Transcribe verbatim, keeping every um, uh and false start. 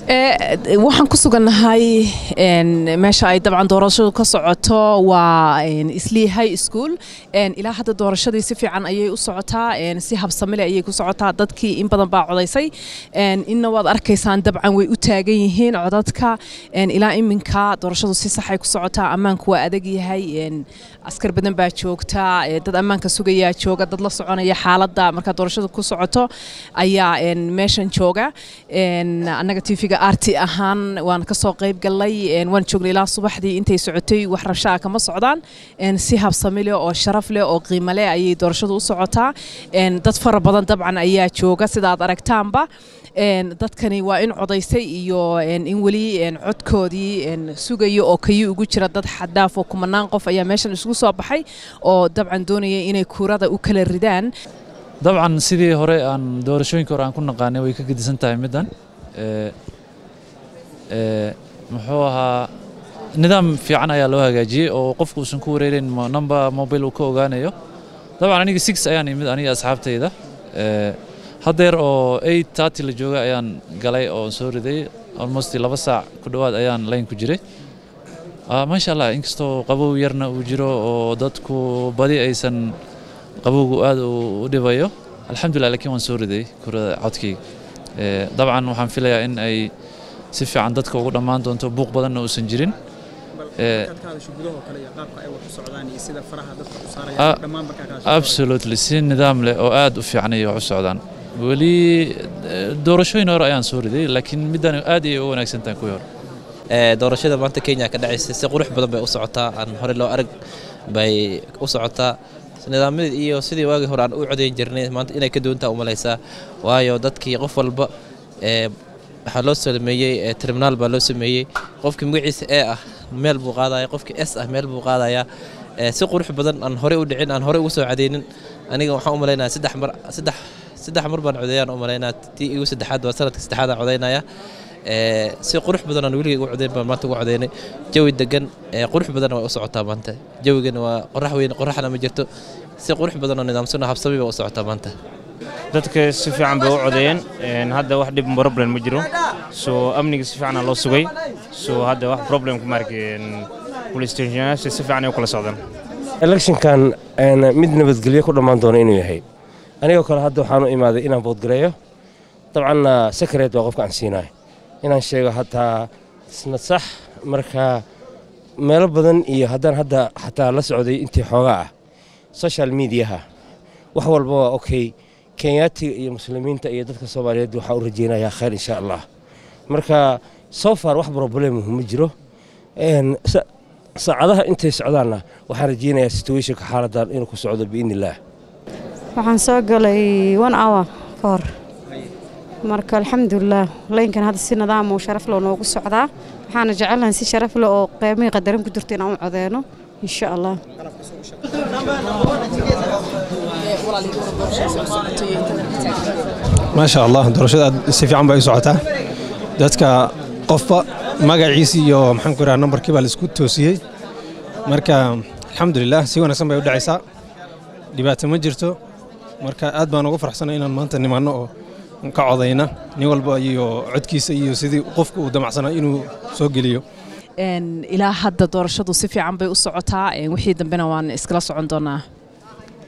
waxaan ku sugannahay meesha ay dabcan doorashadu ka socoto waa Islii High School ilaa hadda doorashadii si fiican ayay u socotaa si habsami leh ayay ku socotaa dadkii in badan baa codaysay inna waad arkaysaan dabcan way u taagan yihiin codadka ilaa iminka doorashadu si sax ay ku socotaa ammaanku waa adag yahay askar badan baa joogta dad ammaanka sugaya jooga dad la soconaya xaaladda marka doorashadu ku socoto ayaa meeshan jooga annaga T V-ga R T ahaan waan ka soo qayb galay waan joognay ilaa subaxdii intay socotay wax rabshaa kama socdaan si habsami leh oo sharaf leh oo qiimo leh ayay doorashadu u socotaa dad fara badan dabcan ayaa jooga sida aad aragtaanba dadkani waa in codaysay iyo in wali codkoodii sugayo oo kayi ugu jira dad xadaaf oo kumanaan qof ayaa meeshan isugu soo baxay oo dabcan doonayay inay kuurada u kala ridaan dabcan sidii hore aan doorashooyinka hore aan ku naqaanay way ka gedisan tahay midan ee ee muxuu ahaa nidaam fiican ayaa loo hagaajiyay oo qofku uusan ku wareerin number mobile uu ka ogaanayo dabcan aniga six ayaan imid aniga asxaabtayda ee hadeer oo eight thirty la jooga ayaan galay oo soo riday almost laba saac ku dhawaad ayaan line ku jiray ah ma sha Allah inkastoo qabow yarna uu jiro oo dadku badi aysan qabowgu aad u dhibayo alxamdulillah laakiin waan soo riday kurada codkayga ee dabcan waxaan filayaa in ay si fiican dadka ugu dhamaan doonto buuq badan oo uusan jirin ee absolutely si nidaam leh oo aad u fiican ay u socdaan wali doorashooyin hore ayaan soo riday laakiin middan aad ay u wanaagsan tahay kuwa hore ee doorashada maanta Kenya ka dhacaysa si qurux badan bay u socotaa aan hore loo arag bay u socotaa nidaamyada iyo sidii waagi hore aan u codeyn jirnay maanta inay ka doontaa u malaysaa waayo dadkii qof walba ee waxa loo sameeyay terminal baa loo sameeyay qofkii magaciisa ee ah meel buu qaadaya qofkii S ah meel buu qaadaya si qurux badan aan hore u dhicin aan hore ugu soo cadeynin aniga waxaan u maleynayaa saddex mar saddex saddex mar baan codeeyaan u maleynayaa tii igu saddexaad waa sanadka saddexaad aan codeynaya ee si qurux badan aan wiliga u codeyn baan maanta ugu codeynay jawi degan ee qurux badan way u socotaa maanta jawigana waa qorax weyn qoraxna ma jirto si qurux badan oo nidaamsan habsami bay u socotaa maanta dadka si fiican bay u codeeyeen hadda wax dhib problem ma jiro soo amniga si fiican loo sugay soo hadda wax problem ku markeen police station si fiican ay kula socdaan election kan mid nabadgelyo ku dhamaan doona inuu yahay aniga kale hadda waxaan u imaaday inaan vote gareeyo dabcan secret waa qofka aan siinaay inaan sheego hataa isna sax marka meel badan iyo haddaan hadda hataa la socday intii xoogaa ah social media-ha wax walba waa okay Kenyaatiga iyo muslimiinta iyo dadka Soomaaliyeed waxa u rajeynayaa khayr insha Allah marka so far wax problem ma jiro een saacadaha intay socdaana waxaan rajeynayaa situationka xaaladdan inuu ku socdo biidnillah waxaan soo galay one hour for marka alxamdulillah leenkan hadda si nidaam oo sharaf leh noogu socdaa waxaan jecelahay si sharaf leh oo qiimo qadarin ku jirto inaan u codeeno insha Allah ما شاء الله doorashada si fiican bay u socotaa dadka qofba magaciisa iyo maxaan ku raraa numberkii baa la isku toosiyay marka alxamdulillah si wanaagsan bay u dhacaysaa dhibaato ma jirto marka aad baan ugu faraxsanahay inaan maanta nimaano oo ka codayna nin walba iyo codkiisa iyo sidii qofku uu damacsanaa inuu soo geliyo ilaa hadda doorashadu si fiican bay u socotaa wixii dambena waan iskala socon doonaa